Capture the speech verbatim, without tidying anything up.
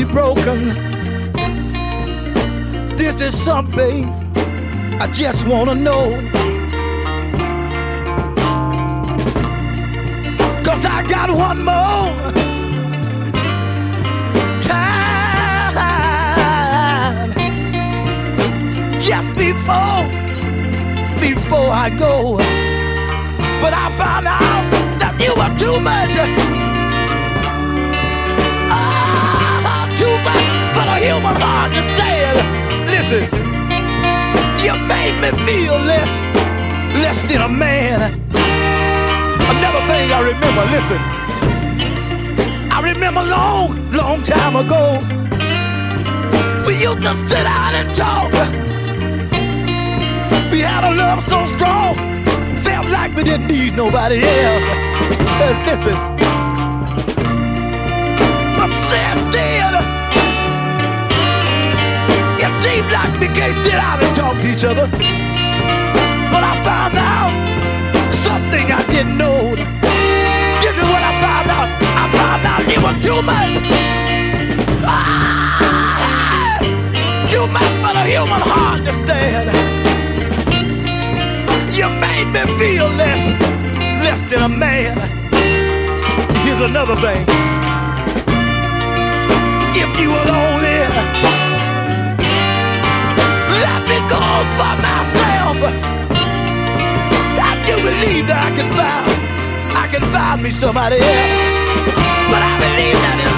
be broken. This is something I just wanna know. 'Cause I got one more time just before, before I go. But I found out that you were too much, ah, too much for the human heart to stand. Listen, you made me feel less, less than a man. Another thing I remember, listen, I remember long, long time ago, we used to sit down and talk. We had a love so strong, felt like we didn't need nobody else. Listen, but since then, it seemed like we can't sit down and talk to each other. But I found out something I didn't know. This is what I found out. I found out you were too much. Ah, too much for the human heart to stand. You made me feel less, less than a man. Here's another thing. If you will only let me go for myself, I do believe that I can find, I can find me somebody else. But I believe that